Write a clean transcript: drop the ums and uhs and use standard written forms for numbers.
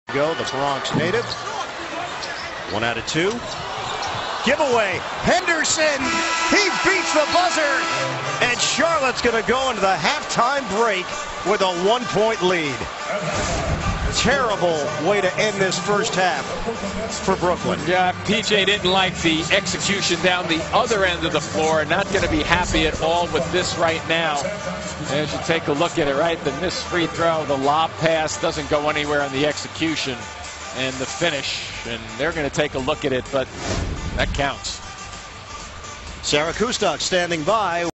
Go, the Bronx native. 1 out of 2. Giveaway. Henderson. He beats the buzzer. And Charlotte's going to go into the halftime break with a 1-point lead. Terrible way to end this first half for Brooklyn. Yeah, PJ didn't like the execution down the other end of the floor. Not going to be happy at all with this right now. As you take a look at it, right, the missed free throw, the lob pass doesn't go anywhere on the execution and the finish. And they're going to take a look at it, but that counts. Sarah Kustok standing by.